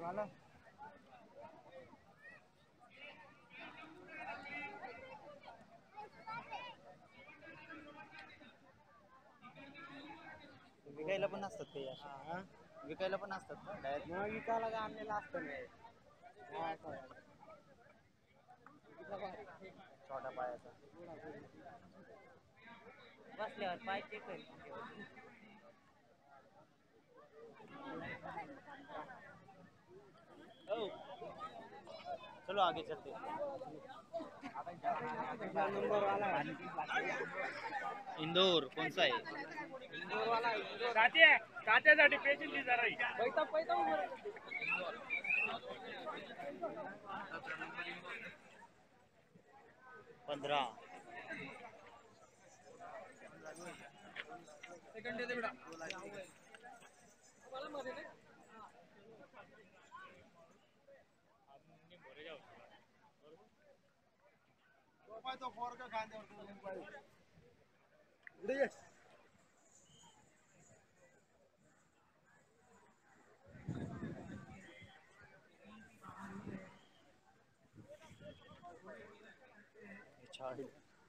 वाला विकायला पण असतात ते अशा विकायला पण असतात का डायरेक्ट मग विकायला का आणलेला असतं छोटा पायाचा बसल्यावर पाय चेक करेल चलो आगे चलते नंबर वाला इंदौर कौन सा है इंदौर वाला कात्यासाठी पेशंट जरा पैसा पैसा 15 सेकंड दे बेटा वाला मध्ये ना तो फोर का खाने और उड़े छाड़ी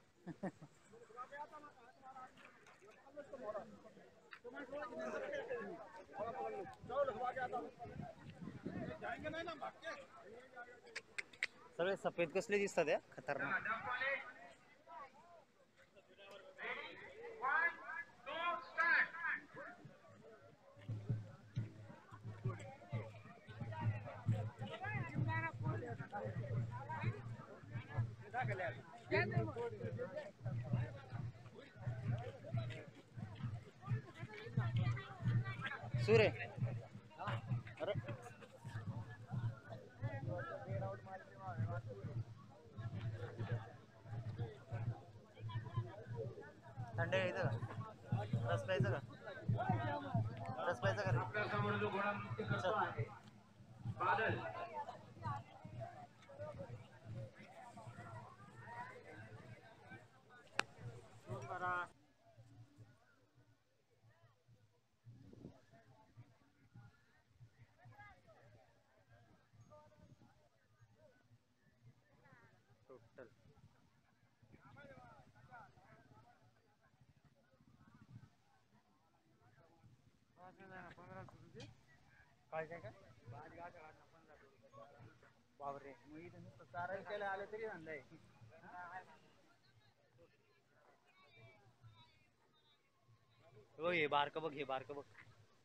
सगळे सफेद कसले दिसतात या खतरनाक सूर्य अरे थंड आहे इथं रस प्यायचं का रस प्यायचं का बादल टोटल काय काय काय बापरे मग इथं नुसतं चारा केला आले तरी आणलंय हो हे बारकं बघ हे बारकं बघ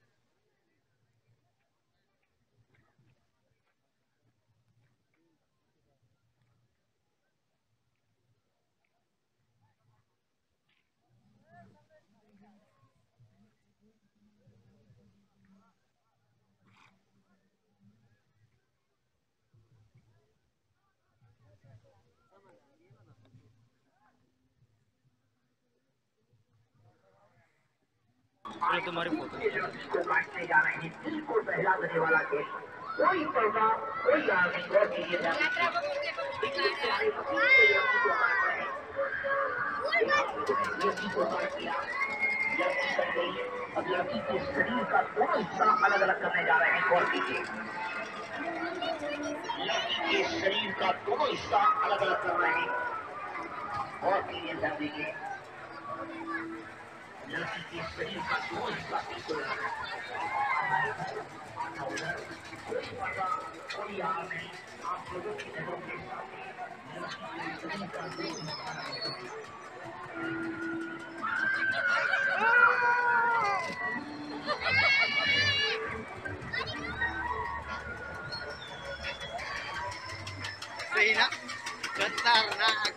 तुम्हारी फोटो को काटने जा रहे हैं बिल्कुल पहला देने वाला खेल कोई पौधा कोई आग और कीजिए अब लड़की के शरीर का दोनों हिस्सा अलग अलग करने जा रहे हैं गौर कीजिए लड़की के शरीर का दोनों हिस्सा अलग अलग कर रहे हैं गौर कीजिए ध्यान दीजिए लड़की के शरीर का दोनों हिस्सा बिल्कुल कोई याद नहीं आप लोगों की नजरों के सामने लड़की के शरीर का दोनों सही ना खतरनाक